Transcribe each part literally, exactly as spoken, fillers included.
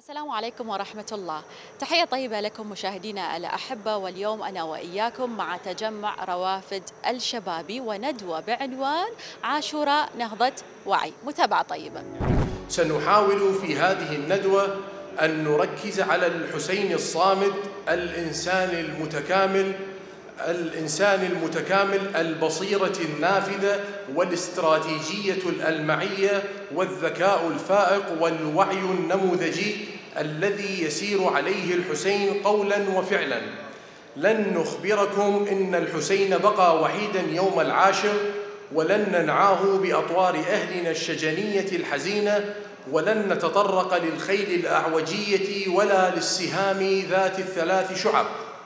السلام عليكم ورحمة الله. تحية طيبة لكم مشاهدينا الأحبة، واليوم أنا وإياكم مع تجمع روافد الشبابي وندوة بعنوان عاشوراء نهضة وعي. متابعة طيبة. سنحاول في هذه الندوة أن نركز على الحسين الصامد، الإنسان المتكامل الإنسان المتكامل البصيرة النافذة والاستراتيجية الألمعية والذكاء الفائق والوعي النموذجي الذي يسير عليه الحسين قولاً وفعلاً. لن نخبركم إن الحسين بقى وحيداً يوم العاشر، ولن ننعاه بأطوار أهلنا الشجنية الحزينة، ولن نتطرق للخيل الأعوجية ولا للسهام ذات الثلاث شعب.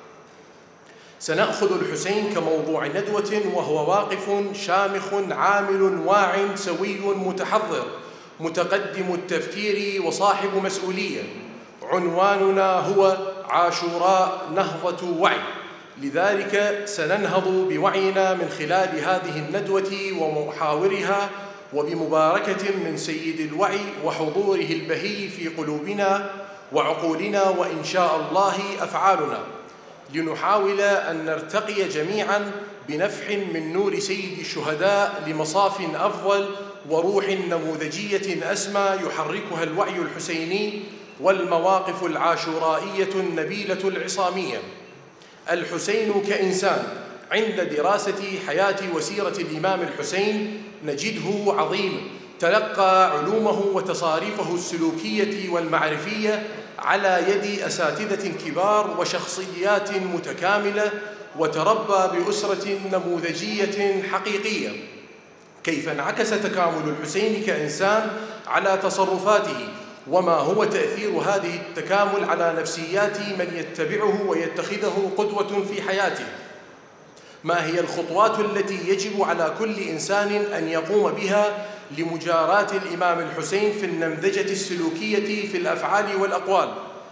سنأخذ الحسين كموضوع ندوة وهو واقف شامخ عامل واع سوي متحضر متقدم التفكير وصاحب مسؤولية. عنواننا هو عاشوراء نهضة وعي، لذلك سننهض بوعينا من خلال هذه الندوة ومحاورها، وبمباركة من سيد الوعي وحضوره البهي في قلوبنا وعقولنا وإن شاء الله أفعالنا، لنحاول أن نرتقي جميعاً بنفح من نور سيد الشهداء لمصاف أفضل وروح نموذجية أسمى يحركها الوعي الحسيني والمواقف العاشورائية النبيلة العصامية. الحسين كإنسان، عند دراسة حياة وسيرة الإمام الحسين نجده عظيم، تلقى علومه وتصاريفه السلوكية والمعرفية على يد أساتذة كبار وشخصيات متكاملة، وتربى بأسرة نموذجية حقيقية. كيف انعكس تكامل الحسين كإنسان على تصرفاته؟ وما هو تأثير هذه التكامل على نفسيات من يتبعه ويتخذه قدوة في حياته؟ ما هي الخطوات التي يجب على كل إنسان أن يقوم بها لمجاراة الإمام الحسين في النمذجة السلوكية في الأفعال والأقوال؟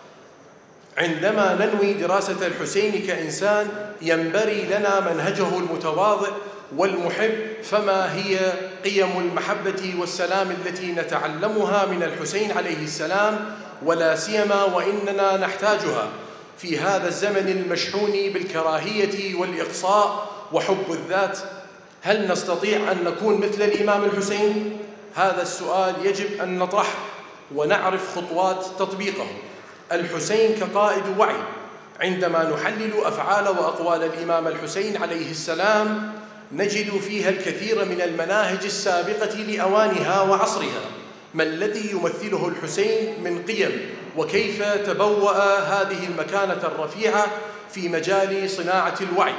عندما ننوي دراسة الحسين كإنسان ينبري لنا منهجه المتواضع والمحب، فما هي قيم المحبة والسلام التي نتعلمها من الحسين عليه السلام، ولا سيما وإننا نحتاجها في هذا الزمن المشحون بالكراهية والإقصاء وحب الذات؟ هل نستطيع أن نكون مثل الإمام الحسين؟ هذا السؤال يجب أن نطرحه ونعرف خطوات تطبيقه. الحسين كقائد وعي، عندما نحلل أفعال وأقوال الإمام الحسين عليه السلام نجد فيها الكثير من المناهج السابقة لأوانها وعصرها. ما الذي يمثله الحسين من قيم، وكيف تبوأ هذه المكانة الرفيعة في مجال صناعة الوعي؟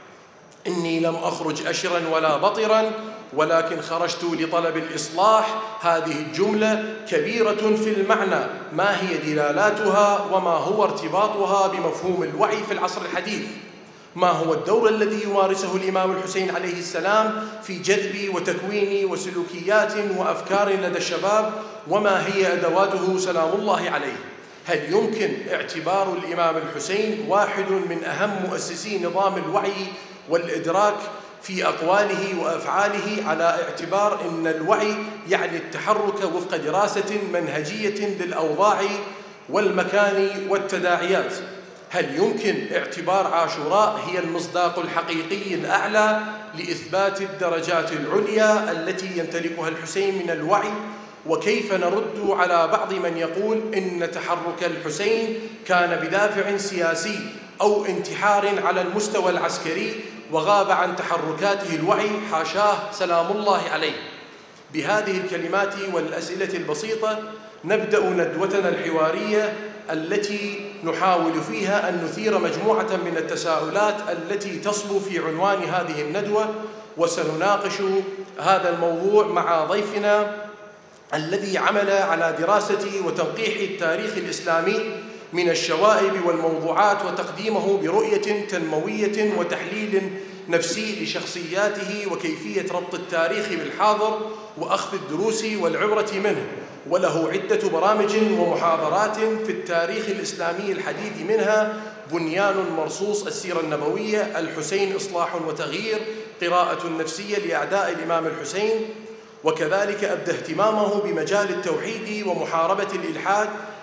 إني لم أخرج أشرا ولا بطرا، ولكن خرجت لطلب الإصلاح. هذه الجملة كبيرة في المعنى، ما هي دلالاتها وما هو ارتباطها بمفهوم الوعي في العصر الحديث؟ ما هو الدور الذي يمارسه الإمام الحسين عليه السلام في جذب وتكوين وسلوكيات وأفكار لدى الشباب؟ وما هي أدواته سلام الله عليه؟ هل يمكن اعتبار الإمام الحسين واحد من أهم مؤسسي نظام الوعي والإدراك في أقواله وأفعاله، على اعتبار أن الوعي يعني التحرك وفق دراسة منهجية للأوضاع والمكان والتداعيات؟ هل يمكن اعتبار عاشوراء هي المصداق الحقيقي الأعلى لإثبات الدرجات العليا التي يمتلكها الحسين من الوعي؟ وكيف نرد على بعض من يقول إن تحرك الحسين كان بدافع سياسي أو انتحار على المستوى العسكري وغاب عن تحركاته الوعي؟ حاشاه سلام الله عليه. بهذه الكلمات والأسئلة البسيطة نبدأ ندوتنا الحوارية التي نحاول فيها أن نثير مجموعة من التساؤلات التي تصبو في عنوان هذه الندوة. وسنناقش هذا الموضوع مع ضيفنا الذي عمل على دراسة وتنقيح التاريخ الإسلامي من الشوائب والموضوعات، وتقديمه برؤية تنموية وتحليل نفسي لشخصياته وكيفية ربط التاريخ بالحاضر وأخذ الدروس والعبرة منه. وله عدة برامج ومحاضرات في التاريخ الإسلامي الحديث، منها بنيان مرصوص السيرة النبوية، الحسين إصلاح وتغيير، قراءة نفسية لأعداء الإمام الحسين، وكذلك أبدى اهتمامه بمجال التوحيد ومحاربة الإلحاد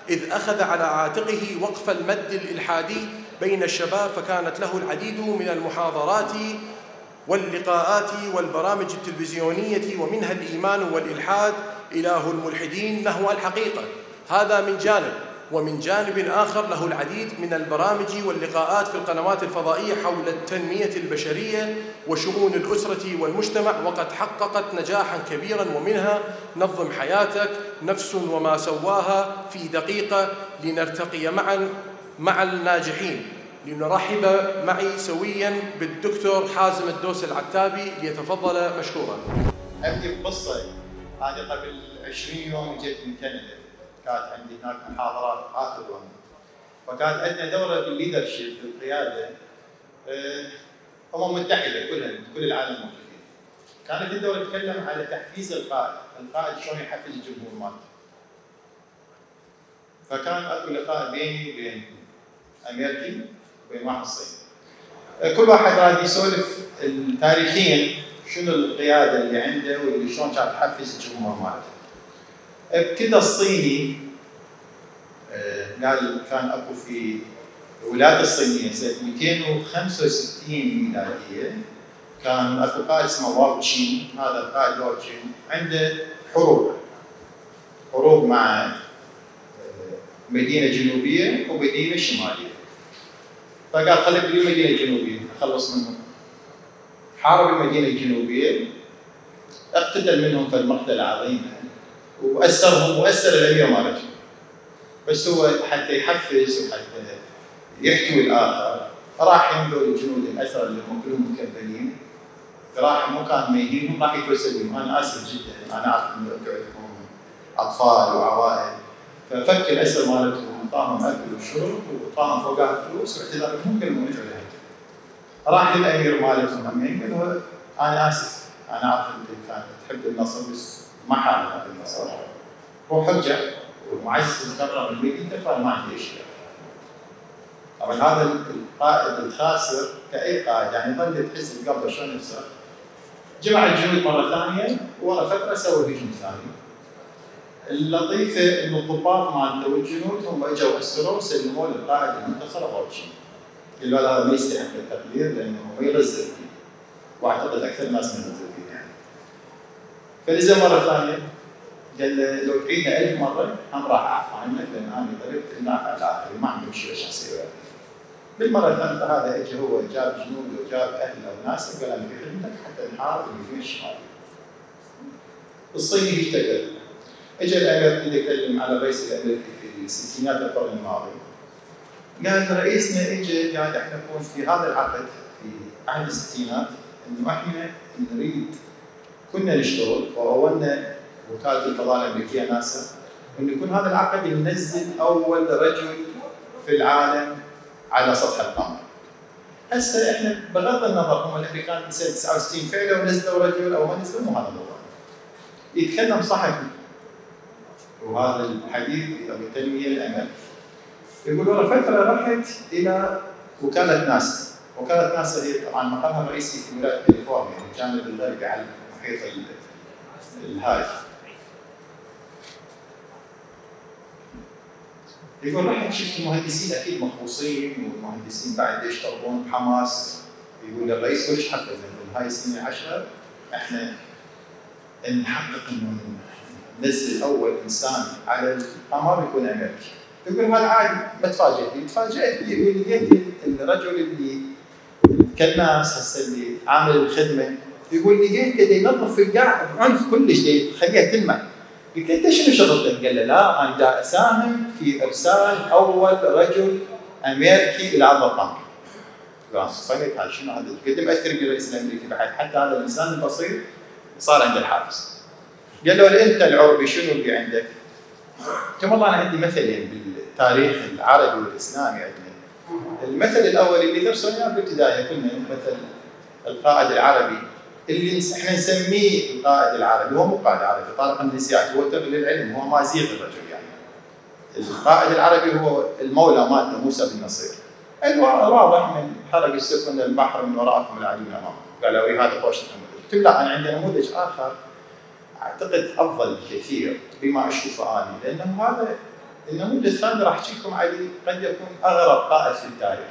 إذ أخذ على عاتقه وقف المد الإلحادي بين الشباب، فكانت له العديد من المحاضرات واللقاءات والبرامج التلفزيونية، ومنها الإيمان والإلحاد إله الملحدين نحو الحقيقة. هذا من جانب، ومن جانب آخر له العديد من البرامج واللقاءات في القنوات الفضائية حول التنمية البشرية وشؤون الأسرة والمجتمع، وقد حققت نجاحا كبيرا، ومنها نظم حياتك، نفس وما سواها في دقيقة، لنرتقي معا مع الناجحين. لنرحب معي سويا بالدكتور حازم الدوس العتابي ليتفضل مشكورا. أبدي بقصة. هذه قبل عشرين يوم جيت من كندا، كانت عندي هناك محاضرات آخر يوم، وكانت عندنا دورة بالليدرشيب في القيادة. أمم متحدة كلها كل العالم موجودين. كانت الدورة تتكلم على تحفيز القائد، القائد شلون يحفز الجمهور مالته. فكان اكو لقاء بيني وبين امريكي وبين واحد صيني. كل واحد راد يسولف تاريخيا شنو القياده اللي عنده واللي شلون كانت تحفز الجمهور مالته. ابتدى الصيني قال كان اكو في الولايات الصينيه سنه مئتين وخمسة وستين ميلاديه، كان اكو قائد اسمه واو تشين. هذا القائد واو تشين عنده حروب حروب مع مدينه جنوبيه ومدينه شماليه. فقال خلي بالي المدينه الجنوبيه اخلص منهم. حارب المدينه الجنوبيه، اقتتل منهم في المقتل عظيم واسرهم واسر الامير مالتهم. بس هو حتى يحفز وحتى يحتوي الاخر راح ينظر الجنود الاسرى اللي هم كلهم مكبلين، راح مكان ما يهينهم راح يتوسل بهم. انا اسف جدا، انا عارف انه انتم عندكم اطفال وعوائل، ففك الاسر مالتهم اعطاهم اكل وشرب واعطاهم فوقها فلوس واعتذر لهم كلهم رجعوا لهم. راح للامير مالتهم همين قال له انا اسف، انا عارف انت كانت تحب النصر بس ما حالف النصر، روح ارجع ومعزز مكرم المدينه فانا ما عندي اشكال. طبعا هذا القائد الخاسر كاي قائد يعني ظل تحس بقلبه شلون يخسر. جمع الجنود مره ثانيه ورا فتره سووا هجوم ثاني. اللطيفه انه الضباط مالته والجنود هم اجوا اسروه وسلموه للقائد المنتصر واوتشين. قالوا هذا ما يستحق التقدير لانه هو يغزل فيه، واعتقد اكثر ناس من يغزل فيه يعني. فنزل مره ثانيه قال له لو تعيدها ألف مره هم راح اعفى عنك لان انا ضربت النافع الاخرين ما عندي مشكله شخصيه. بالمره الثالثه هذا اجى هو جاب جنود وجاب اهله وناس وقال انا في خدمتك حتى نحارب اليمين الشمالي. الصيني اشتكى. اجى الامريكي يتكلم على الرئيس الامريكي في الستينات القرن الماضي. قال رئيسنا اجى قال احنا نكون في هذا العقد في عهد الستينات انه احنا نريد كنا نشتغل وولنا وكاله الفضاء الامريكيه ناسا انه يكون هذا العقد ينزل اول رجل في العالم على سطح القمر. هسه احنا بغض النظر هم الامريكان سنه تسعة وستين فعلا ونزلوا رجل او ما نزلوا، مو هذا الموضوع. يتكلم صحفي وهذا الحديث بالتنميه الامريكيه. يقول ورا فتره رحت الى وكاله ناسا، وكاله ناسا هي طبعا مقرها الرئيسي في ولايه كاليفورنيا الجانب الغربي على المحيط الهادي. يقول رحت شفت المهندسين اكيد مخبوصين والمهندسين بعد يشتغلون بحماس. يقول الرئيس وش حفز انه هاي السنه عشرة احنا نحقق انه ننزل اول انسان على القمر يكون امريكي. يقول هذا عادي ما تفاجئت، تفاجئت يقول لقيت الرجل اللي كالناس هسه اللي عامل الخدمه يقول لقيته ينظف في القاع بعنف كلش يخليها تلمع. قلت له انت شنو شغلتك؟ قال له لا انا دا اساهم في ارسال اول رجل امريكي الى ارض القمر. قال صفيت هذا شنو هذا؟ قد مأثر بالرئيس الامريكي بعد حتى هذا الانسان البسيط صار عنده الحافز. قال له انت العربي شنو اللي عندك؟ قلت والله انا عندي مثلين بالتاريخ العربي والاسلامي عندنا. المثل الاول اللي درسناه بالابتدائيه كنا مثل القائد العربي اللي احنا نسميه القائد العربي، هو مو قائد عربي، طارق النسيات هو تغلي العلم، هو مازيغ الرجل يعني. القائد العربي هو المولى مالنا موسى بن نصير. الواضح من حرق السفن البحر من وراءكم العدو امامكم. قالوا اي هذا خوش نموذج. قلت لا انا عندي نموذج اخر اعتقد افضل بكثير بما اشوفه اني، لانه هذا النموذج الثاني راح احكي لكم عليه قد يكون اغرب قائد في التاريخ.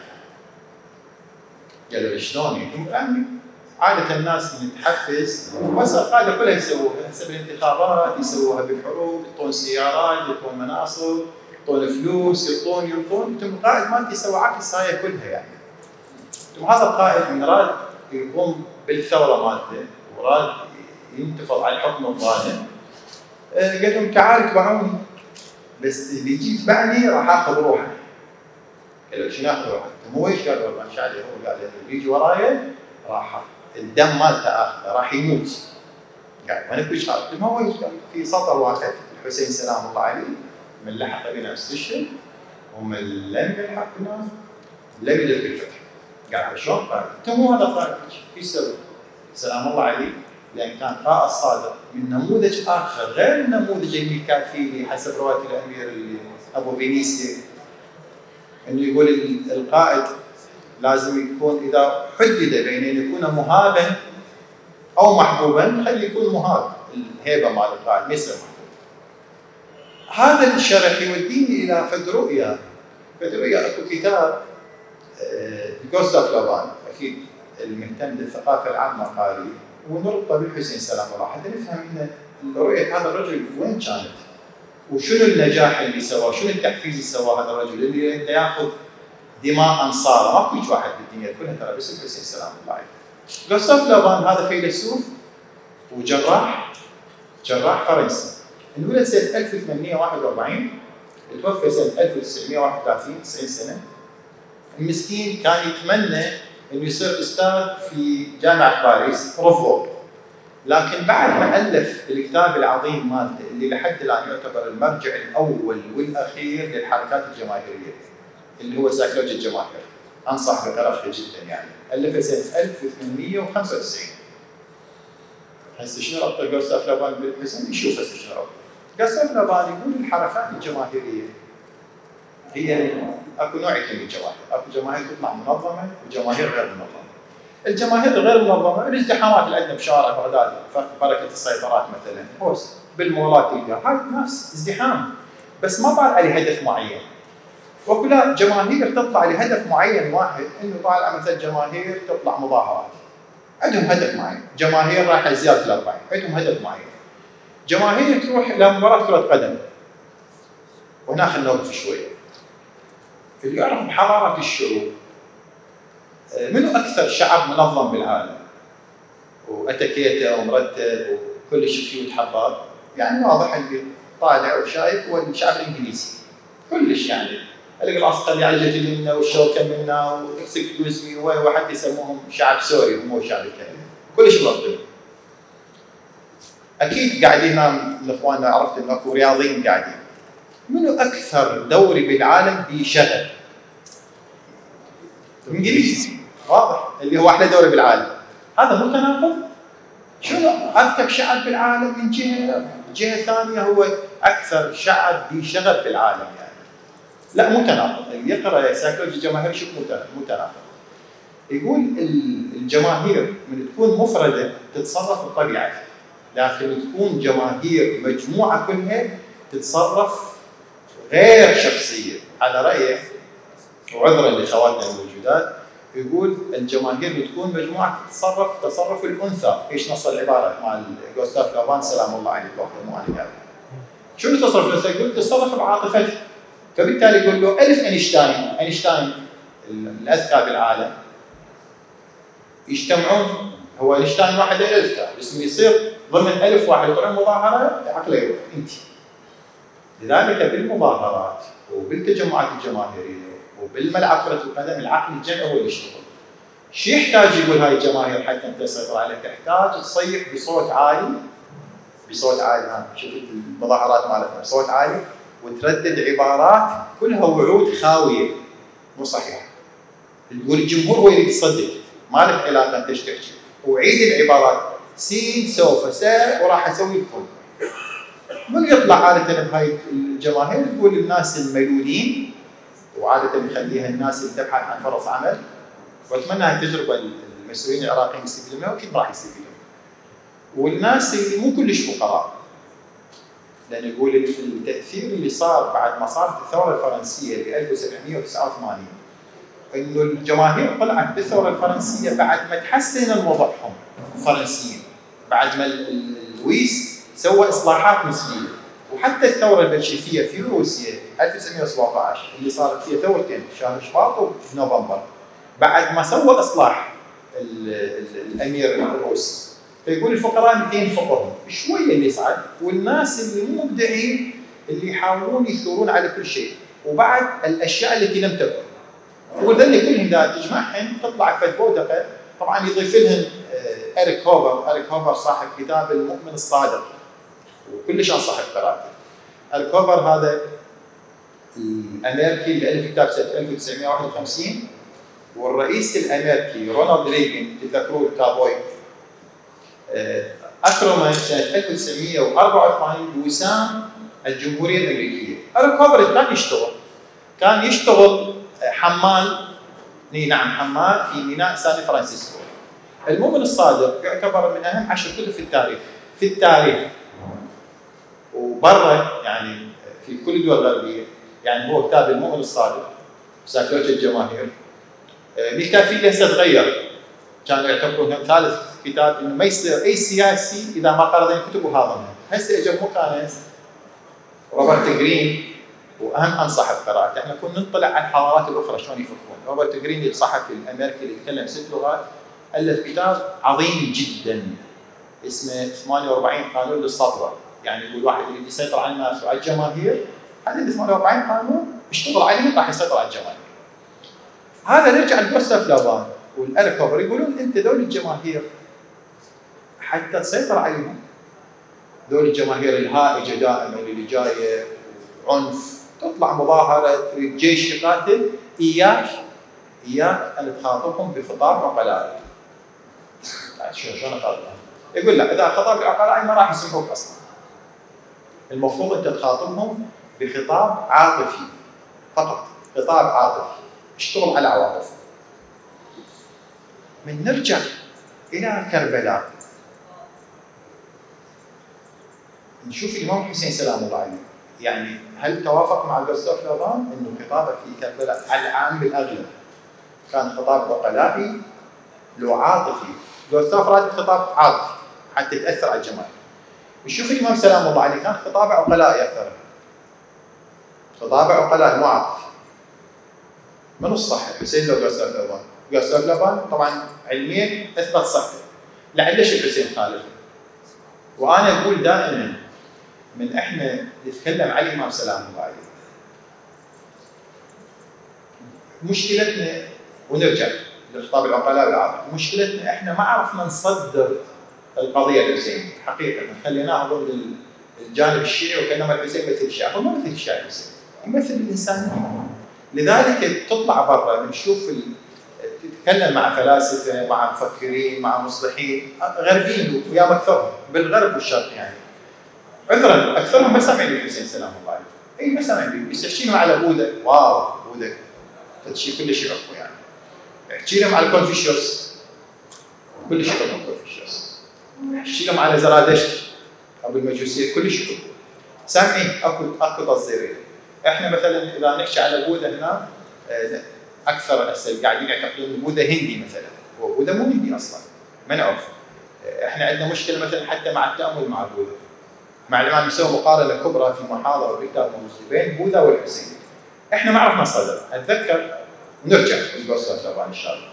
قالوا شلون يعني؟ عادة الناس من تحفز وهسه القاده كلها يسووها، هسه بالانتخابات يسووها بالحروب، يعطون سيارات، يعطون مناصب، يعطون فلوس، يعطون يعطون، انتم القائد مالتي يسوي عكس هاي كلها يعني. انتم هذا القائد من راد يقوم بالثوره مالته وراد ينتفض على الحكم الظالم، قال لهم تعالوا اتبعوني، بس اللي يجي يتبعني راح اخذ روحه. قالوا شنو اخذ روحه؟ مو ايش قال والله مش عليه، هو قال اللي يجي ورايا راح الدم مالته اخذه راح يموت. قال وانا كل شيء ما هو ايش قال؟ في سطر واحد الحسين سلام الله عليه من لحق بنا استشهد ومن لم يلحق بنا لم يدرك الفتح. قال شلون؟ قال انت مو هذا القائد شو يسوي؟ سلام الله عليه لان كان قائد صادق من نموذج اخر غير النموذج اللي كان فيه حسب روايه الامير ابو فينيسيا انه يقول القائد لازم يكون اذا حدد بين ان يكون مهابا او محبوبا خليه يكون مهاب، الهيبه مال القائد ما يصير محبوب. هذا الشرح يوديني الى فد رؤيا، فد رؤيا اكو كتاب جوستاف لوبان اكيد المهتم بالثقافه العامه قاري ونربطه بالحسين سلام الله حتى نفهم ان رؤيه هذا الرجل وين كانت وشنو النجاح اللي سواه، شنو التحفيز اللي سواه هذا الرجل اللي انت ياخذ دماء انصاره، ماكو هيك واحد بالدنيا كلها ترى بس الحسين سلام الله عليه. جوستاف لوبان هذا فيلسوف وجراح، جراح فرنسي، انولد سنه ألف وثمانمئة وواحد وأربعين توفى سنه ألف وتسعمئة وواحد وثلاثين تسعين سنه. المسكين كان يتمنى انه يصير استاذ في جامعه باريس روفو، لكن بعد ما الف الكتاب العظيم مالته اللي لحد الان يعتبر المرجع الاول والاخير للحركات الجماهيريه اللي هو سيكولوجيا الجماهير، انصح بقراءته جدا يعني، الفه سنه ألف وثمانمئة وخمسة وتسعين. هسه شنو ربط جوستاف لوبان بالحسين؟ نشوف هسه شنو ربط. جوستاف لوبان يقول الحركات الجماهيريه هي اكو نوعين من الجماهير، اكو جماهير تطلع منظمه وجماهير غير منظمه. الجماهير الغير منظمه الازدحامات اللي عندنا بشارع بغداد بركه السيطرات مثلا، هوس بالمولات تلقى هاي ناس ازدحام بس ما طالع عليه هدف معين. وكلها جماهير تطلع لهدف معين واحد، انه طالع مثلا جماهير تطلع مظاهرات عندهم هدف معين، جماهير رايحه زياده الاربعين عندهم هدف معين، جماهير تروح لمباراه كره قدم. وهنا خلينا نوقف شويه. اللي يعرف بحضاره الشعوب منو اكثر شعب منظم بالعالم؟ واتكيته ومرتب وكل شيء فيه وتحضر، يعني واضح اللي طالع وشايف هو الشعب الانجليزي كلش يعني، القلاصقه اللي على جدي منا والشوكه منا واكسكيوز مي وحتى يسموهم شعب سوري ومو شعب الكلمه، كلش مرتب. اكيد قاعدين هنا الاخوان عرفت انه اكو رياضيين قاعدين. منو اكثر دوري بالعالم بشغب؟ انجليزي واضح اللي هو احلى دوري بالعالم. هذا مو تناقض؟ شنو اكثر شعب بالعالم من جهه، جهه ثانيه هو اكثر شعب بشغب بالعالم يعني. لا مو تناقض، اللي يقرا سيكولوجيا الجماهير يشوف مو تناقض. يقول الجماهير من تكون مفرده تتصرف بطبيعتها، لكن تكون جماهير مجموعه كلها تتصرف غير شخصيه. على رايه وعذرا لاخواتنا الموجودات، يقول الجماهير بتكون مجموعه تتصرف تصرف الانثى، ايش نص العباره مال جوستاف لوبان سلام الله عليه وقت مو انا قال. شنو تصرف الانثى؟ يقول تتصرف بعاطفتها. فبالتالي يقول له الف اينشتاين، اينشتاين الاذكى بالعالم يجتمعون، هو اينشتاين واحد ألف كان، بس من يصير ضمن ألف واحد يطلعون مظاهره عقله يروح انت. لذلك بالمظاهرات وبالتجمعات الجماهيريه وبالملعب كره القدم العقل الجمعي هو اللي يشتغل. شو يحتاج يقول هاي الجماهير حتى انت تسيطر عليها؟ تحتاج تصيح بصوت عالي، بصوت عالي. ها شوف المظاهرات مالتنا بصوت عالي وتردد عبارات كلها وعود خاويه مو صحيحه. تقول الجمهور هو اللي يصدق، ما لك علاقه انت ايش تحكي، وعيد العبارات سين سوف سا وراح اسوي لكم. من يطلع عاده بهاي الجماهير يقول الناس الملولين، وعاده يخليها الناس اللي تبحث عن فرص عمل، واتمنى هاي التجربه المسؤولين العراقيين يستفيدون منها واكيد راح يستفيدون. والناس اللي مو كلش فقراء، لان يقول التاثير اللي صار بعد ما صارت الثوره الفرنسيه ب ألف وسبعمئة وتسعة وثمانين انه الجماهير طلعت بالثوره الفرنسيه بعد ما تحسن وضعهم الفرنسيين، بعد ما لويس سوى اصلاحات نسبيه. وحتى الثوره البلشفيه في روسيا ألف وتسعمئة وسبعة عشر اللي صارت فيها ثورتين في شهر شباط وفي نوفمبر، بعد ما سوى اصلاح الامير الروسي. فيقول الفقراء مئتين فقر شويه اللي صعد، والناس اللي مو مبدعين اللي يحاولون يثورون على كل شيء، وبعد الاشياء التي لم تكن. وذل كلهم ذا تجمعهم تطلع فد بودقه. طبعا يضيف لهم اريك هوفر، اريك هوفر صاحب كتاب المؤمن الصادق وكلش انصح بقراءته. اريك هوفر هذا الامريكي اللي الف كتاب سنه ألف وتسعمئة وواحد وخمسين، والرئيس الامريكي رونالد ريغن تتذكروه الكابوي اكرمه سنه ألف وتسعمئة وأربعة وثمانين بوسام الجمهوريه الامريكيه. اريك هوفر كان يشتغل كان يشتغل حمال، نعم حمال في ميناء سان فرانسيسكو. المؤمن الصادق يعتبر من اهم عشر كتب في التاريخ في التاريخ وبرا، يعني في كل الدول الغربيه. يعني هو كتاب المؤمن الصادق سيكولوجيا الجماهير. ميكافيلي هسه تغير، كانوا يعتبرونه ثالث كتاب انه ما يصير اي سياسي اذا ما قرأ الكتب وهاضمها. هسه اجى مكانس روبرت جرين، واهم انصح بقراءته. احنا كنا نطلع على الحضارات الاخرى شلون يفكرون. روبرت جرين الصحفي الامريكي اللي يتكلم ست لغات الف كتاب عظيم جدا اسمه ثمانية وأربعين قانون للسطوه. يعني يقول واحد يريد يسيطر على الناس وعلى الجماهير، هذا ثمانية وأربعين قانون اشتغل عليه راح يسيطر على الجماهير. هذا نرجع لجوستاف لابان والاريك هوفر يقولون انت ذول الجماهير حتى تسيطر عليهم، ذول الجماهير الهائجه دائما اللي جايه عنف، تطلع مظاهره تريد جيش يقاتل، اياك اياك ان تخاطبهم بخطاب عقلائي. شلون شلون اخاطبهم؟ يقول لا، اذا خطاب عقلائي ما راح يسمعوك اصلا. المفروض انت تخاطبهم بخطاب عاطفي فقط، خطاب عاطفي، اشتغل على عواطفهم. من نرجع الى كربلاء نشوف الامام الحسين سلام الله عليه، يعني هل توافق مع جوستاف لابان انه خطابه في كربلاء على العام بالاغلب كان خطاب عقلائي لو عاطفي؟ جوستاف راد خطاب عاطفي حتى تاثر على الجماهير. نشوف الامام سلام الله عليه كان خطابه عقلائي اكثر، خطابه عقلائي مو عاطفي. من الصح الحسين لو جوستاف لابان؟ جوستاف لابان طبعا علميا اثبت صحته، لعلش الحسين خالفه. وانا اقول دائما من احنا نتكلم على الامام سلام الله عليه مشكلتنا، ونرجع للخطاب العقلاء والعاطفي، مشكلتنا احنا ما عرفنا نصدر القضيه الحسين حقيقه، خليناها ضمن الجانب الشيعي وكانما الحسين مثل الشيعي. هو ما مثل الشيعي، الحسين يمثل الانسانيه. لذلك تطلع برا نشوف تتكلم مع فلاسفه، مع مفكرين، مع مصلحين غربيين ويا اكثرهم بالغرب والشرق، يعني عذرا اكثرهم ما سامعين الحسين سلام الله عليه. اي ما سامعين، يستشيرون على بوذا، واو بوذا شيء كلش يعرفوا. يعني احكي لهم على كونفوشيوس كلش يعرفون كونفوشيوس، احكي لهم على زرادشت ابو المجوسيه كلش يعرفون. سامعين اكو اكو تصديرين. احنا مثلا اذا نحكي على بوذا هنا اكثر هسه قاعدين يعتقدون بوذا هندي مثلا، هو بوذا مو هندي اصلا، ما نعرف. احنا عندنا مشكله مثلا حتى مع التامل مع بوذا. مع الامام يسوي مقارنه كبرى في محاضره بكتاب موجود بين بوذا والحسين. احنا ما عرفنا الصدر، اتذكر نرجع لجوستاف لابان ان شاء الله.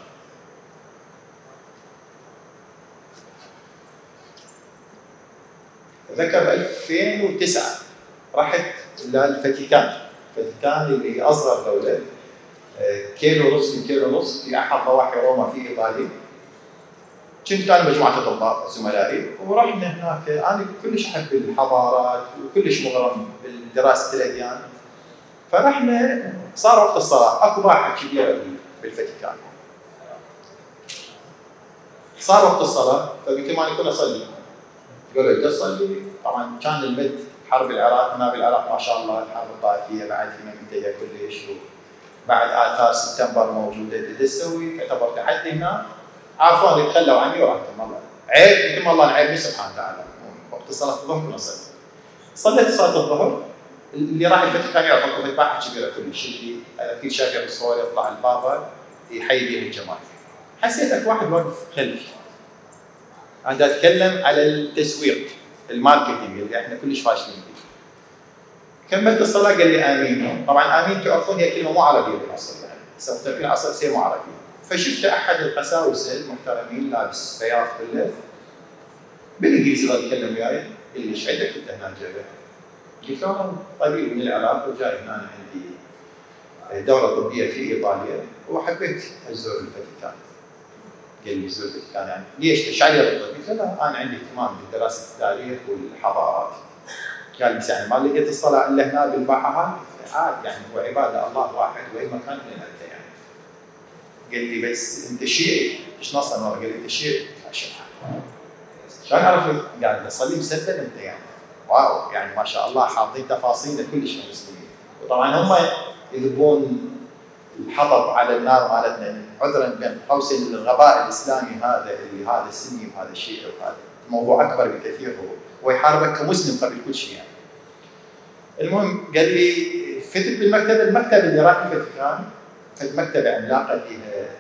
اتذكر ب ألفين وتسعة رحت للفاتيكان، الفاتيكان اللي اصغر دوله، كيلو ونص من كيلو ونص في احد ضواحي روما في ايطاليا. كنت انا مجموعه اطباء زملائي ورحنا هناك. انا كلش احب الحضارات وكلش مغرم بدراسه الاديان. فرحنا صار وقت الصلاه، اكو باحه كبيره بالفاتيكان. صار وقت الصلاه فقلت لهم انا كنت اصلي. قالوا لي تصلي؟ طبعا كان المد حرب العراق، هنا بالعراق ما شاء الله الحرب الطائفيه بعد ما منتهيه كلش، بعد اثار سبتمبر موجوده. تسوي تعتبر تحدي هنا. عافوني تخلوا عني ورحتهم. والله عيب، مثل ما الله العيب سبحانه وتعالى. وقت الصلاه الظهر كنا نصلي. صليت صلاه الظهر، اللي راح الفاتيكان يعرف اكو ذباحه كبيره كلش، اللي اكيد شايفها بالصور، يطلع البابا يحيي بها الجماعه. حسيت اكو واحد واقف خلفي. انا اتكلم على التسويق، الماركتينج اللي احنا كلش فاشلين فيه. كملت الصلاه قال لي امين، طبعا امين تعرفون هي كلمه مو عربيه بالعصر يعني، سويت في العصر تصير مو عربيه. فشفت احد القساوسه المحترمين لابس بياض كله بالانجليزي قاعد يتكلم وياي، قال لي ايش عندك انت هنا جايبه؟ قلت له طبيب من العراق وجاي هنا عندي دوره طبيه في ايطاليا وحبيت ازور الفاتيكان. قال لي زور الفاتيكان يعني ليش؟ ايش علي بالضبط؟ قلت له لا انا عندي اهتمام بدراسه التاريخ والحضارات. قال لي يعني ما لقيت الصلاه الا هنا بالباحه هاي؟ عادي يعني هو عباده الله واحد واي مكان لنا انت يعني. قال لي بس انت شيعي، ايش نص انا؟ قال لي انت شيعي؟ شلون اعرف قاعد اصلي مسدد انت يعني؟ واو يعني ما شاء الله حاطين تفاصيل كلش المسلمين. وطبعا هم يذبون الحطب على النار مالتنا عذرا بين قوسين الغباء الاسلامي هذا اللي هذا السني وهذا الشيعي وهذا الموضوع اكبر بكثير هو ويحاربك كمسلم قبل كل شيء يعني. المهم قال لي فتت بالمكتبه، المكتبه اللي راح الفاتيكان كانت مكتبه عملاقه فيها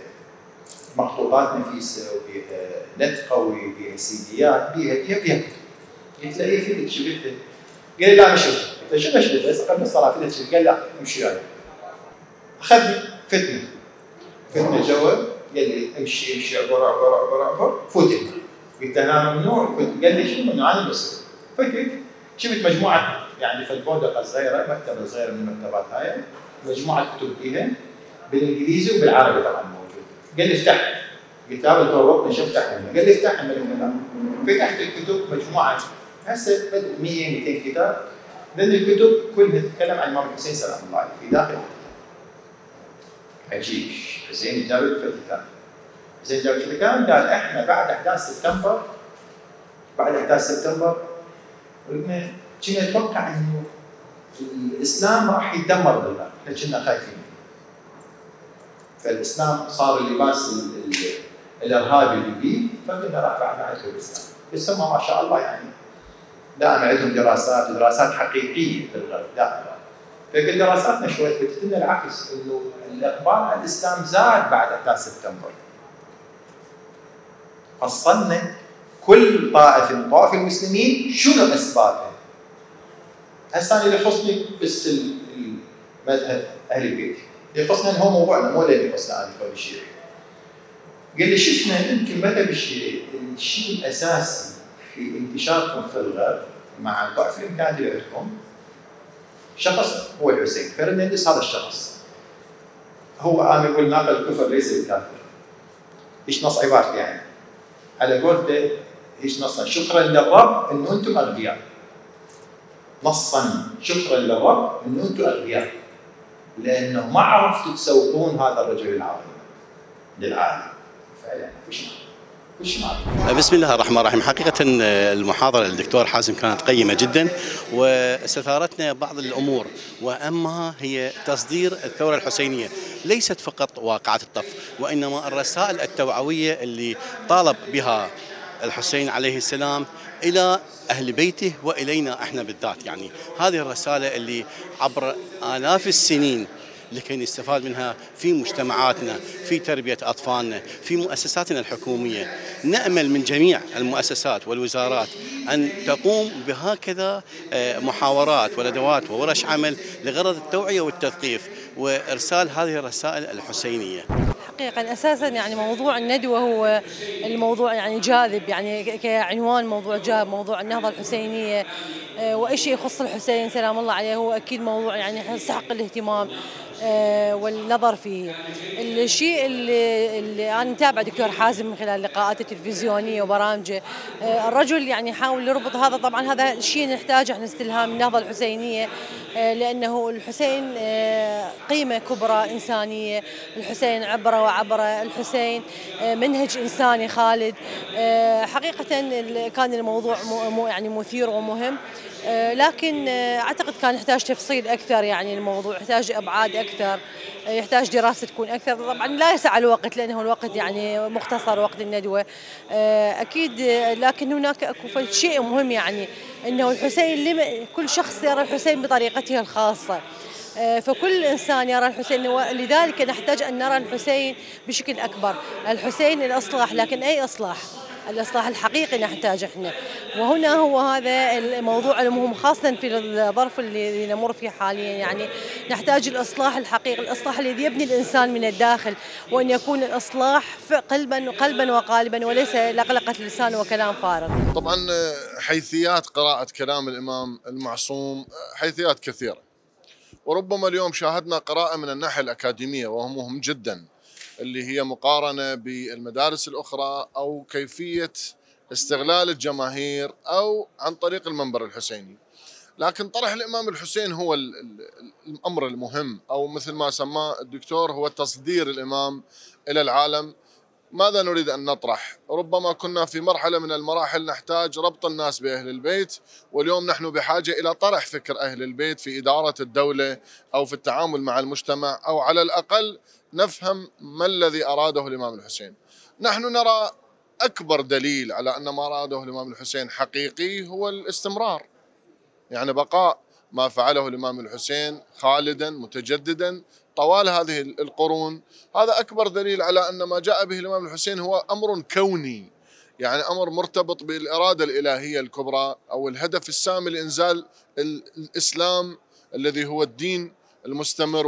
مخطوطات نفيسه وبيها نت قوي بيها سيديات بيها بيها بيها كتب. قلت له ايه فتت شفتها؟ قال لي لا ما شفتها. قلت له شنو شفتها؟ بس قبل الصلاه فتت شفتها. قال لا امشي وياي. اخذني فتني فتني جوا، قال لي امشي امشي عبر عبر عبر عبر فوتني. قلت له انا ممنوع. قال لي شنو ممنوع؟ انا بس فتت شفت مجموعه يعني في البودقه صغيره، مكتبه صغيره من المكتبات هاي، مجموعه كتب فيها بالانجليزي وبالعربي طبعا موجود. قال لي افتح. قلت له تورطني شو افتح؟ قال لي افتح. فتحت الكتب مجموعه هسه مئة مئتين كتاب، لان الكتب كلها تتكلم عن الامام الحسين سلام الله عليه في داخل. عجيب. حسين جاب الفاتيكان. حسين جاب الفاتيكان قال احنا بعد احداث سبتمبر بعد احداث سبتمبر قلنا كنا نتوقع انه الاسلام راح يتدمر بالله، احنا كنا خايفين. فالاسلام صار اللباس الارهابي اللي بيه، فقلنا راح بعد نعرف الاسلام. بس هم ما شاء الله يعني دائما عندهم دراسات ودراسات حقيقيه في الغرب دائما. فقلت دراساتنا شوي اثبتت لنا العكس، انه الاقبال على الاسلام زاد بعد احداث سبتمبر. فصلنا كل طائفه من طوائف المسلمين شنو اسبابها. هسه اللي يخصني بس المذهب اهل البيت، اللي يخصنا هو موضوعنا مو اللي يخصنا اهل الكون الشيعي. قال لي شفنا يمكن مذهب الشيعي الشيء الاساسي في انتشاركم في الغرب مع ضعف الامكانيات اللي عندكم شخص هو الحسين، فردنا ندرس هذا الشخص. هو قام يقول ناقل الكفر ليس بالكافر. ايش نص عبارتي يعني؟ على قولته ايش نصا؟ شكرا للرب انه انتم اغبياء. نصا شكرا للرب انه انتم اغبياء. لانه ما عرفتوا تسوقون هذا الرجل العظيم للعالم. فعلا وش وش معك؟ بسم الله الرحمن الرحيم. حقيقة المحاضرة للدكتور حازم كانت قيمة جدا واستثارتنا بعض الأمور، وأما هي تصدير الثورة الحسينية ليست فقط واقعة الطف، وإنما الرسائل التوعوية اللي طالب بها الحسين عليه السلام إلى أهل بيته وإلينا إحنا بالذات. يعني هذه الرسالة اللي عبر آلاف السنين لكي نستفاد منها في مجتمعاتنا، في تربية أطفالنا، في مؤسساتنا الحكومية. نأمل من جميع المؤسسات والوزارات أن تقوم بهكذا محاورات وندوات وورش عمل لغرض التوعية والتثقيف وإرسال هذه الرسائل الحسينية. حقيقة أساساً يعني موضوع الندوة هو الموضوع يعني جاذب، يعني كعنوان موضوع جاذب، موضوع النهضة الحسينية وأي شيء يخص الحسين سلام الله عليه هو أكيد موضوع يعني يستحق الاهتمام والنظر فيه. الشيء اللي, اللي أنا متابعة دكتور حازم من خلال لقاءاته التلفزيونية وبرامجه، الرجل يعني يحاول يربط هذا. طبعا هذا الشيء نحتاجه احنا استلهام النهضة الحسينية، لأنه الحسين قيمة كبرى إنسانية، الحسين عبرة وعبرة، الحسين منهج إنساني خالد. حقيقة كان الموضوع يعني مثير ومهم. لكن أعتقد كان يحتاج تفصيل أكثر، يعني الموضوع يحتاج أبعاد أكثر، يحتاج دراسة تكون أكثر. طبعا لا يسع الوقت لأنه الوقت يعني مختصر وقت الندوة أكيد، لكن هناك أكو شيء مهم، يعني أنه الحسين كل شخص يرى الحسين بطريقته الخاصة، فكل إنسان يرى الحسين، لذلك نحتاج أن نرى الحسين بشكل أكبر. الحسين الإصلاح، لكن أي إصلاح؟ الإصلاح الحقيقي نحتاج إحنا، وهنا هو هذا الموضوع المهم خاصة في الظرف اللي نمر فيه حاليا. يعني نحتاج الإصلاح الحقيقي، الإصلاح الذي يبني الإنسان من الداخل، وأن يكون الإصلاح قلبا قلبا وقالبا، وليس لقلقة لسان وكلام فارغ. طبعا حيثيات قراءة كلام الإمام المعصوم حيثيات كثيرة، وربما اليوم شاهدنا قراءة من الناحية الأكاديمية وهو مهم جدا، اللي هي مقارنة بالمدارس الأخرى أو كيفية استغلال الجماهير أو عن طريق المنبر الحسيني. لكن طرح الإمام الحسين هو الأمر المهم، أو مثل ما سماه الدكتور هو تصدير الإمام إلى العالم. ماذا نريد أن نطرح؟ ربما كنا في مرحلة من المراحل نحتاج ربط الناس بأهل البيت، واليوم نحن بحاجة إلى طرح فكر أهل البيت في إدارة الدولة أو في التعامل مع المجتمع، أو على الأقل نفهم ما الذي أراده الإمام الحسين. نحن نرى أكبر دليل على أن ما أراده الإمام الحسين حقيقي هو الاستمرار، يعني بقاء ما فعله الإمام الحسين خالدا متجددا طوال هذه القرون. هذا أكبر دليل على أن ما جاء به الإمام الحسين هو أمر كوني، يعني أمر مرتبط بالإرادة الإلهية الكبرى أو الهدف السامي لإنزال الإسلام الذي هو الدين المستمر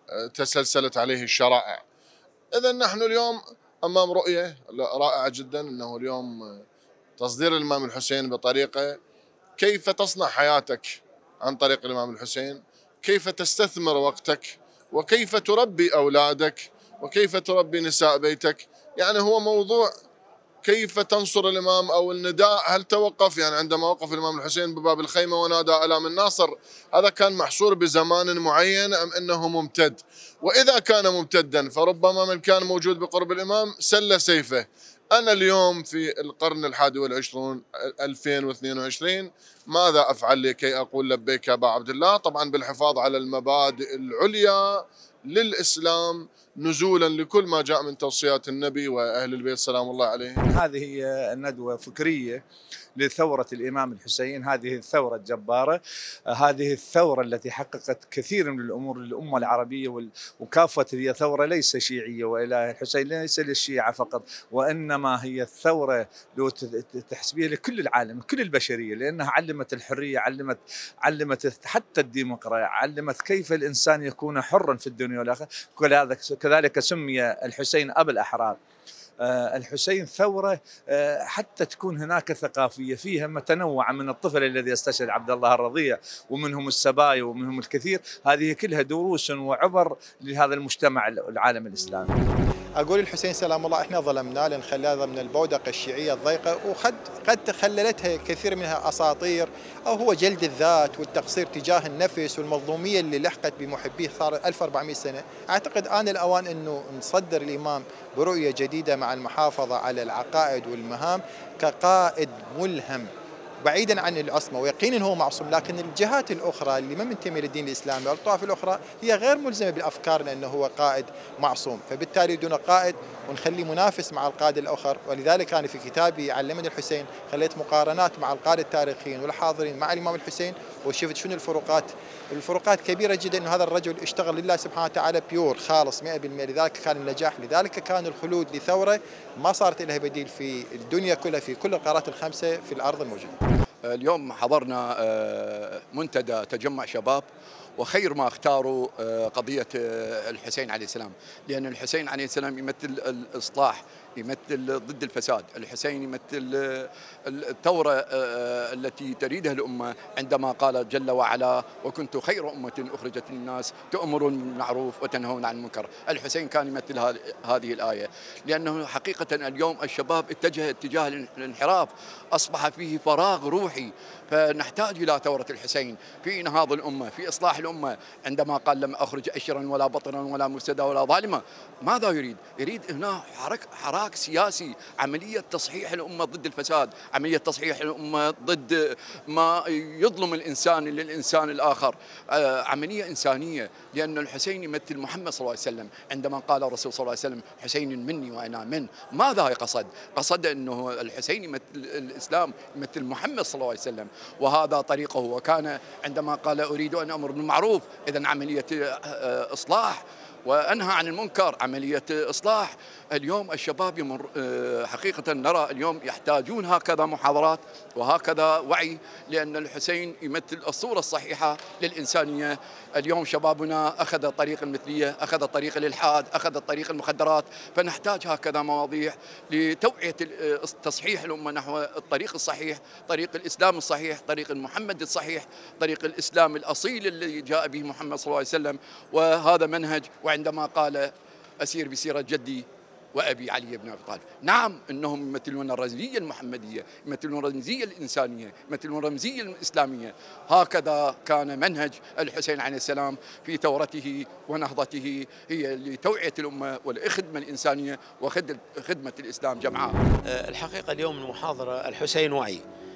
وتسلسلت عليه الشرائع. إذن نحن اليوم أمام رؤية رائعة جدا، أنه اليوم تصدير الإمام الحسين بطريقة كيف تصنع حياتك عن طريق الإمام الحسين، كيف تستثمر وقتك، وكيف تربي أولادك، وكيف تربي نساء بيتك. يعني هو موضوع كيف تنصر الإمام، أو النداء هل توقف؟ يعني عندما وقف الإمام الحسين بباب الخيمة ونادى ألا من ناصر، هذا كان محصور بزمان معين أم أنه ممتد؟ وإذا كان ممتدا فربما من كان موجود بقرب الإمام سل سيفه. أنا اليوم في القرن الحادي والعشرون ألفين واثنين وعشرين ماذا أفعل لكي أقول لبيك يا أبا عبد الله؟ طبعا بالحفاظ على المبادئ العليا للإسلام، نزولا لكل ما جاء من توصيات النبي وأهل البيت سلام الله عليهم. هذه الندوة فكرية لثورة الإمام الحسين، هذه الثورة الجبارة، هذه الثورة التي حققت كثير من الأمور للأمة العربية، وكافة هي ثورة ليس شيعية، وإله الحسين ليس للشيعة فقط، وإنما هي الثورة لو تحسبيها لكل العالم، كل البشرية، لأنها علمت الحرية، علمت علمت حتى الديمقراطية، علمت كيف الإنسان يكون حرا في الدنيا والآخرة. كذلك سمي الحسين أبا الأحرار. الحسين ثورة حتى تكون هناك ثقافية فيها متنوعة، من الطفل الذي يستشهد عبد الله الرضيع، ومنهم السبايا ومنهم الكثير، هذه كلها دروس وعبر لهذا المجتمع العالم الإسلامي. أقول الحسين سلام الله إحنا ظلمناه لأن خلاها من البودقة الشيعية الضيقة، وقد قد تخللتها كثير منها أساطير، أو هو جلد الذات والتقصير تجاه النفس والمظلومية اللي لحقت بمحبيه صار ألف وأربعمئة سنة. أعتقد آن الأوان أنه نصدر الإمام برؤية جديدة مع المحافظة على العقائد والمهام كقائد ملهم بعيدا عن العصمة، ويقينا هو معصوم، لكن الجهات الأخرى اللي ما منتمية للدين الإسلامي والطوائف الأخرى هي غير ملزمة بالأفكار لأنه هو قائد معصوم، فبالتالي دون قائد ونخلي منافس مع القادة الآخر. ولذلك أنا في كتابي علمني الحسين خليت مقارنات مع القادة التاريخيين والحاضرين مع الإمام الحسين، وشفت شنو الفروقات. الفروقات كبيرة جدا، إنه هذا الرجل اشتغل لله سبحانه وتعالى بيور خالص مئة بالمئة، لذلك كان النجاح، لذلك كان الخلود لثورة ما صارت لها بديل في الدنيا كلها، في كل القارات الخمسة في الأرض الموجودة. اليوم حضرنا منتدى تجمع شباب، وخير ما اختاروا قضية الحسين عليه السلام، لأن الحسين عليه السلام يمثل الإصلاح، يمثل ضد الفساد. الحسين يمثل الثورة التي تريدها الأمة عندما قال جل وعلا وكنت خير أمة أخرجت للناس تأمرون بالمعروف وتنهون عن المنكر. الحسين كان يمثل هذه الآية، لأنه حقيقة اليوم الشباب اتجه اتجاه الانحراف، أصبح فيه فراغ روحي، فنحتاج إلى ثورة الحسين في نهاض الأمة، في إصلاح الأمة عندما قال لم أخرج أشرا ولا بطرا ولا مفسدا ولا ظالما. ماذا يريد؟ يريد هنا حرك حراك سياسي، عملية تصحيح الأمة ضد الفساد، عملية تصحيح الأمة ضد ما يظلم الإنسان للإنسان الآخر، عملية إنسانية. لأن الحسين يمثل محمد صلى الله عليه وسلم. عندما قال الرسول صلى الله عليه وسلم حسين مني وأنا من، ماذا قصد؟ قصد أنه الحسين يمثل الإسلام، يمثل محمد صلى الله عليه وسلم، وهذا طريقه. وكان عندما قال أريد أن أمر بالمعروف، إذن عملية إصلاح، وأنهى عن المنكر، عملية إصلاح. اليوم الشباب يمر حقيقة نرى اليوم يحتاجون هكذا محاضرات وهكذا وعي، لأن الحسين يمثل الصورة الصحيحة للإنسانية. اليوم شبابنا أخذ طريق المثلية، أخذ طريق الإلحاد، أخذ طريق المخدرات، فنحتاج هكذا مواضيع لتوعية تصحيح الأمة نحو الطريق الصحيح، طريق الإسلام الصحيح، طريق المحمد الصحيح، طريق الإسلام الأصيل الذي جاء به محمد صلى الله عليه وسلم. وهذا منهج. وعندما قال أسير بسيرة جدي وأبي علي بن أبي طالب، نعم إنهم يمثلون الرمزية المحمدية، يمثلون الرمزية الإنسانية، يمثلون الرمزية الإسلامية. هكذا كان منهج الحسين عليه السلام في ثورته ونهضته، هي لتوعية الأمة والخدمة الإنسانية وخدمة الإسلام جمعاء. الحقيقة اليوم المحاضرة الحسين وعي.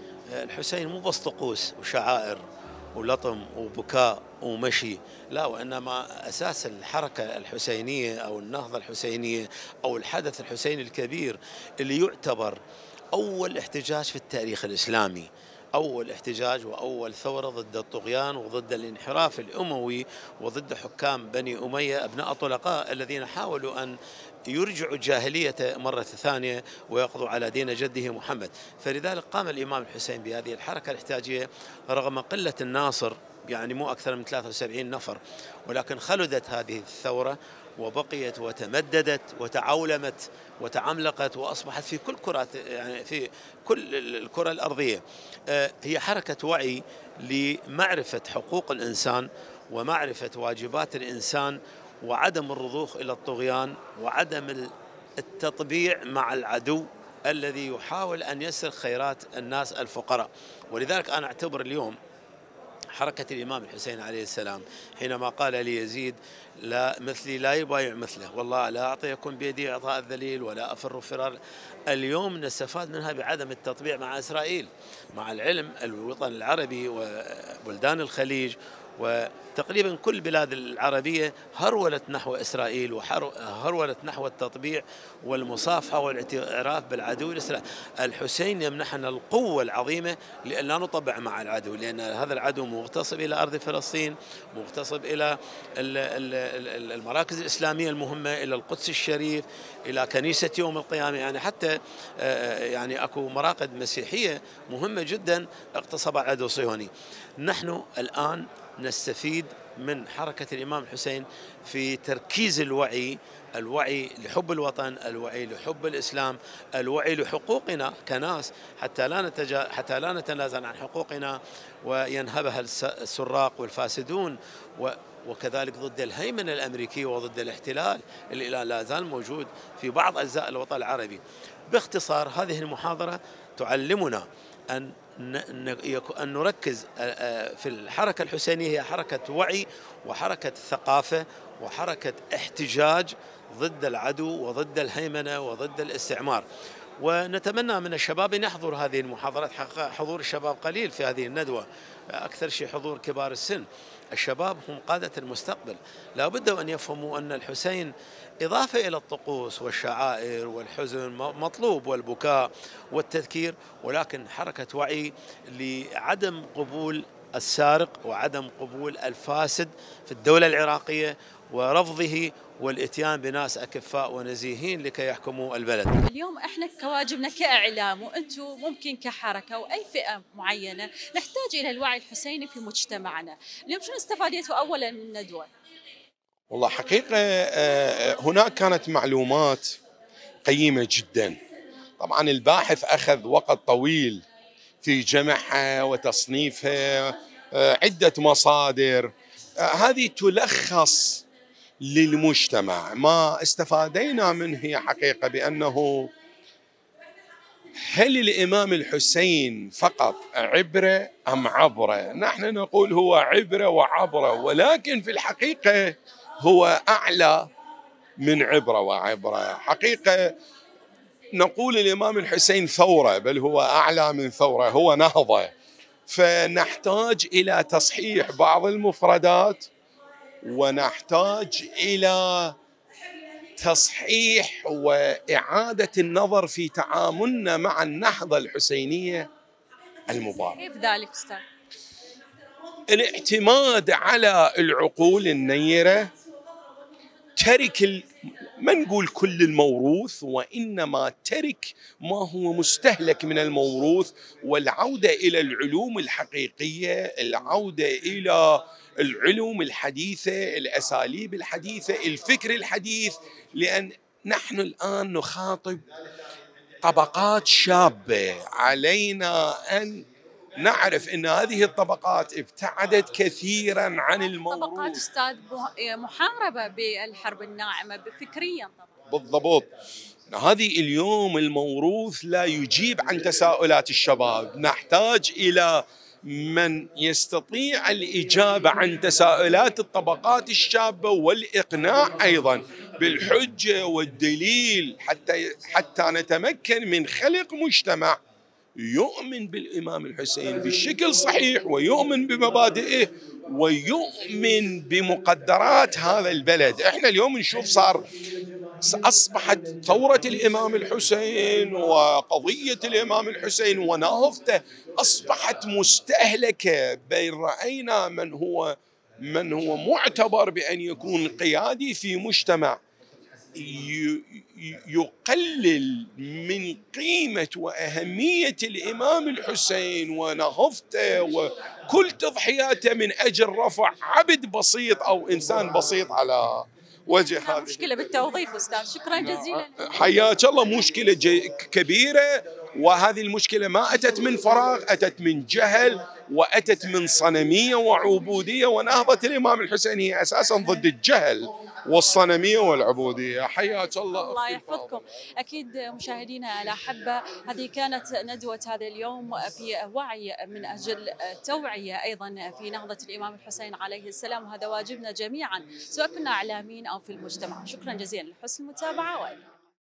الحسين مو بس طقوس وشعائر ولطم وبكاء ومشي، لا، وإنما أساس الحركة الحسينية أو النهضة الحسينية أو الحدث الحسيني الكبير اللي يعتبر أول احتجاج في التاريخ الإسلامي، أول احتجاج وأول ثورة ضد الطغيان وضد الانحراف الأموي وضد حكام بني أمية أبناء طلقاء الذين حاولوا أن يرجعوا الجاهلية مرة ثانية ويقضوا على دين جده محمد. فلذلك قام الإمام الحسين بهذه الحركة الاحتجاجية رغم قلة الناصر، يعني مو أكثر من ثلاثة وسبعين نفر، ولكن خلدت هذه الثورة وبقيت وتمددت وتعولمت وتعملقت وأصبحت في كل كرة، يعني في كل الكرة الأرضية. هي حركة وعي لمعرفة حقوق الإنسان ومعرفة واجبات الإنسان وعدم الرضوخ إلى الطغيان وعدم التطبيع مع العدو الذي يحاول أن يسرق خيرات الناس الفقراء. ولذلك أنا أعتبر اليوم حركة الإمام الحسين عليه السلام حينما قال ليزيد لا مثلي لا يبايع مثله، والله لا أعطيكم بيدي إعطاء الذليل ولا أفر فرار، اليوم نستفاد منها بعدم التطبيع مع إسرائيل. مع العلم الوطن العربي وبلدان الخليج وتقريبا كل بلاد العربية هرولت نحو إسرائيل وهرولت نحو التطبيع والمصافحة والاعتراف بالعدو الإسرائيلي. الحسين يمنحنا القوة العظيمة لأن لا نطبع مع العدو، لأن هذا العدو مغتصب إلى أرض فلسطين، مغتصب إلى المراكز الإسلامية المهمة، إلى القدس الشريف، إلى كنيسة يوم القيامة. يعني حتى يعني أكو مراقد مسيحية مهمة جدا اغتصب العدو الصهيوني. نحن الآن نستفيد من حركة الإمام الحسين في تركيز الوعي، الوعي لحب الوطن، الوعي لحب الإسلام، الوعي لحقوقنا كناس، حتى لا نتجا حتى لا نتنازل عن حقوقنا وينهبها السراق والفاسدون، و وكذلك ضد الهيمنة الأمريكية وضد الاحتلال اللي لا زال موجود في بعض أجزاء الوطن العربي. باختصار هذه المحاضرة تعلمنا أن أن نركز في الحركة الحسينية، هي حركة وعي وحركة ثقافة وحركة احتجاج ضد العدو وضد الهيمنة وضد الاستعمار. ونتمنى من الشباب أن يحضر هذه المحاضرات. حضور الشباب قليل في هذه الندوة، أكثر شيء حضور كبار السن. الشباب هم قادة المستقبل، لا بد أن يفهموا أن الحسين إضافة إلى الطقوس والشعائر والحزن مطلوب والبكاء والتذكير، ولكن حركة وعي لعدم قبول السارق وعدم قبول الفاسد في الدولة العراقية ورفضه والاتيان بناس أكفاء ونزيهين لكي يحكموا البلد. اليوم احنا كواجبنا كإعلام وأنتم ممكن كحركة وأي فئة معينة نحتاج إلى الوعي الحسيني في مجتمعنا. اليوم شنو استفاديتوا أولا من الندوة؟ والله حقيقة هناك كانت معلومات قيمة جدا. طبعا الباحث أخذ وقت طويل في جمعها وتصنيفها عدة مصادر، هذه تلخص للمجتمع ما استفادينا منه. هي حقيقة بأنه هل الإمام الحسين فقط عبرة أم عبرة؟ نحن نقول هو عبرة وعبرة، ولكن في الحقيقة هو أعلى من عبرة وعبرة. حقيقة نقول الإمام الحسين ثورة، بل هو أعلى من ثورة، هو نهضة. فنحتاج إلى تصحيح بعض المفردات، ونحتاج إلى تصحيح وإعادة النظر في تعاملنا مع النهضة الحسينية المباركة. كيف ذلك أستاذ؟ الاعتماد على العقول النيرة، ترك ما نقول كل الموروث، وإنما ترك ما هو مستهلك من الموروث، والعودة إلى العلوم الحقيقية، العودة إلى العلوم الحديثة، الأساليب الحديثة، الفكر الحديث. لأن نحن الآن نخاطب طبقات شابة، علينا أن نعرف أن هذه الطبقات ابتعدت كثيرا عن الموروث. طبقات أستاذ محاربة بالحرب الناعمة فكريا طبعا. بالضبط. هذه اليوم الموروث لا يجيب عن تساؤلات الشباب، نحتاج إلى من يستطيع الإجابة عن تساؤلات الطبقات الشابة، والإقناع أيضا بالحجة والدليل، حتى حتى نتمكن من خلق مجتمع يؤمن بالإمام الحسين بشكل صحيح، ويؤمن بمبادئه، ويؤمن بمقدرات هذا البلد. احنا اليوم نشوف صار أصبحت ثورة الإمام الحسين وقضية الإمام الحسين ونهضته أصبحت مستهلكة، بين رأينا من هو من هو معتبر بأن يكون قيادي في مجتمع يقلل من قيمة وأهمية الإمام الحسين ونهضته وكل تضحياته من أجل رفع عبد بسيط أو إنسان بسيط على وجه هذه. مشكلة بالتوظيف أستاذ، شكرا جزيلا. حياك الله. مشكلة كبيرة، وهذه المشكلة ما أتت من فراغ، أتت من جهل، وأتت من صنمية وعبودية، ونهضة الإمام الحسين هي أساسا ضد الجهل والصنمية والعبودية. حياك الله. الله يحفظكم. أكيد مشاهدينا الأحبة، هذه كانت ندوة هذا اليوم في وعي من أجل توعية أيضا في نهضة الإمام الحسين عليه السلام، وهذا واجبنا جميعا سواء كنا إعلاميين أو في المجتمع. شكرا جزيلا لحسن المتابعة.